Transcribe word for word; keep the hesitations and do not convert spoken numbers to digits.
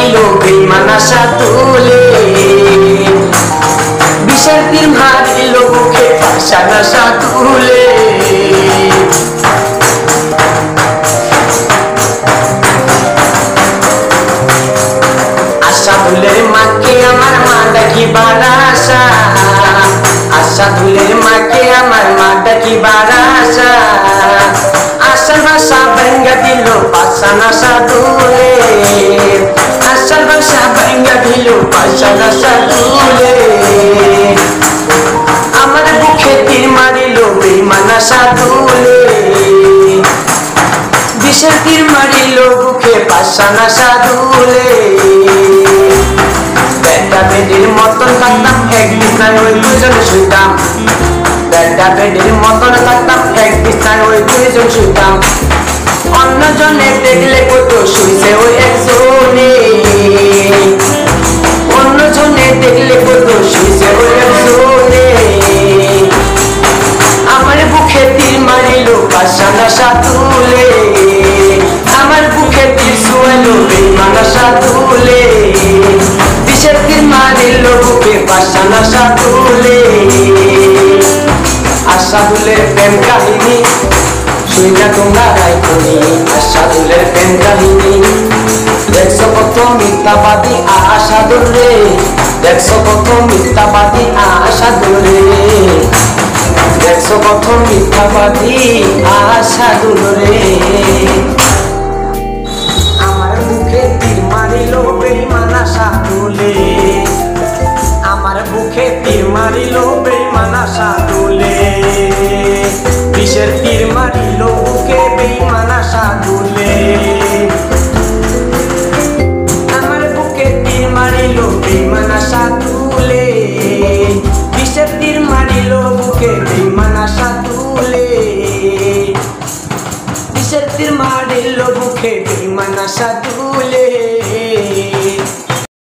মারিল বেঈমান আশা তুলে, বিষের তীর মারিল বুকে পাশান আশা তুলে। আশাদুলের মাকে আমার মা ডাকিবার আশা, আশাদুলের মাকে আমার মা ডাকিবার আশা, আশার ভাষা ভাঙ্গা দিল পাশান আশা তুলে, আশার ভাষা ভাঙ্গা দিল পাশান আশা তুলে। আমার বুকে তীর মারিল বেঈমান আশা তুলে, বিষের তীর মারিল বুকে পাশান আশা তুলে। বেটা বেডির মতন থাকতাম এক বিছানায় ওই দুইজনে শুইতাম, বেটা বেডির মতন থাকতাম এক বিছানায় ওই দুইজন শুইতাম। অন্যজনে দেখলে কত শুইছে ওই একজনে, অন্যজনে দেখলে কত শুইছে ওই একজনে। আমার বুকে তীর মারিল পাশান আশা তুলে, আমার বুকে তীর ছুঁয়ালো বেঈমান আশা তুলে, বিষের তীর মারিল বুকে পাশান আশা তুলে। আশাদুলের প্রেম কাহিনী শুইনা তোমরা রাইখনি, আশাদুলের প্রেম কাহিনী দেখছো কত মিথ্যাবাদী আশাদুল রে, দেখছো কত মিথ্যাবাদী আশাদুল রে, দেখছো কত মিথ্যাবাদী আশাদুল রে। আমার বুকে তীর মারিল বেঈমান আশা তুলে, আমার বুকে তীর মারিল বেঈমান আশা তুলে, বিষের তীর